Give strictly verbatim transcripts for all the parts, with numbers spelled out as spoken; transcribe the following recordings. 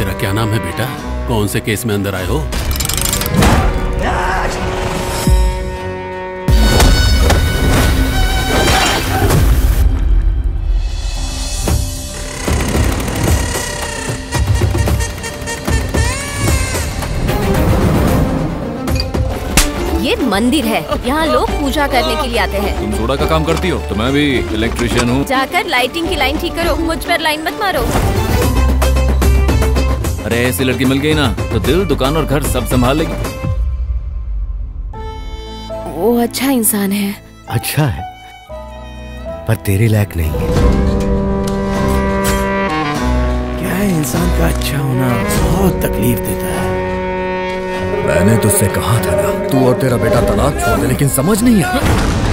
तेरा क्या नाम है बेटा? कौन से केस में अंदर आए हो? ये मंदिर है, यहाँ लोग पूजा करने के लिए आते हैं। तुम सोडा का काम करती हो तो मैं भी इलेक्ट्रिशियन हूँ। जाकर लाइटिंग की लाइन ठीक करो, मुझ पर लाइन मत मारो। अरे ऐसी लड़की मिल गई ना तो दिल, दुकान और घर सब संभाल लेगी। वो अच्छा इंसान है। अच्छा है पर तेरे लायक नहीं है। क्या है, इंसान का अच्छा होना बहुत तकलीफ देता है। मैंने तुझसे कहा था ना, तू और तेरा बेटा तलाक छोड़ दे, लेकिन समझ नहीं आया।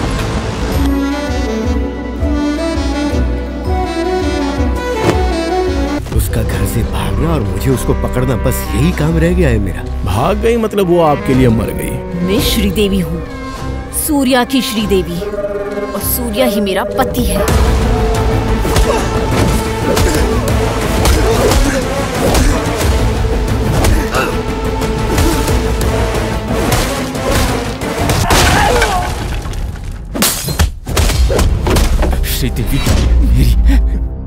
उसका घर से भागना और मुझे उसको पकड़ना, बस यही काम रह गया है मेरा। भाग गई मतलब वो आपके लिए मर गई। मैं श्रीदेवी हूँ, सूर्या की श्रीदेवी, और सूर्या ही मेरा पति है। श्रीदेवी मेरी